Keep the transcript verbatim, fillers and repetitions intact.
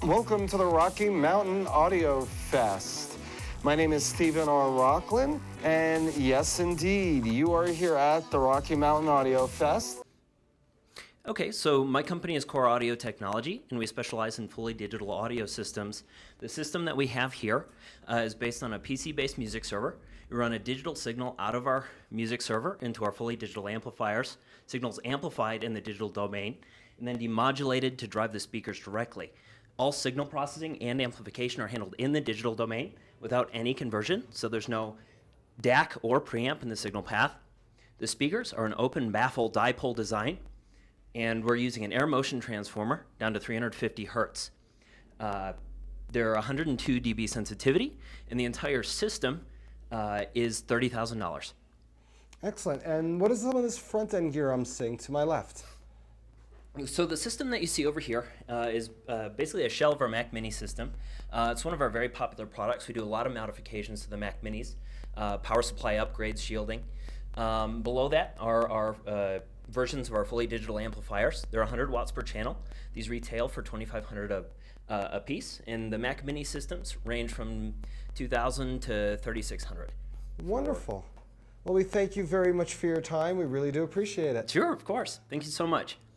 Welcome to the Rocky Mountain Audio Fest. My name is Stephen R. Rochlin, and yes, indeed, you are here at the Rocky Mountain Audio Fest. Okay, so my company is Core Audio Technology, and we specialize in fully digital audio systems. The system that we have here uh, is based on a P C-based music server. We run a digital signal out of our music server into our fully digital amplifiers. Signals amplified in the digital domain, and then demodulated to drive the speakers directly. All signal processing and amplification are handled in the digital domain without any conversion, so there's no D A C or preamp in the signal path. The speakers are an open baffle dipole design, and we're using an air motion transformer down to three hundred fifty hertz. Uh, they're one hundred two D B sensitivity, and the entire system uh, is thirty thousand dollars. Excellent. And what is some of this front-end gear I'm seeing to my left? So the system that you see over here uh, is uh, basically a shell of our Mac Mini system. Uh, it's one of our very popular products. We do a lot of modifications to the Mac Minis, uh, power supply upgrades, shielding. Um, below that are our uh, versions of our fully digital amplifiers. They're one hundred watts per channel. These retail for twenty-five hundred dollars a, uh, a piece, and the Mac Mini systems range from two thousand to thirty-six hundred dollars. Wonderful. Well, we thank you very much for your time. We really do appreciate it. Sure, of course. Thank you so much.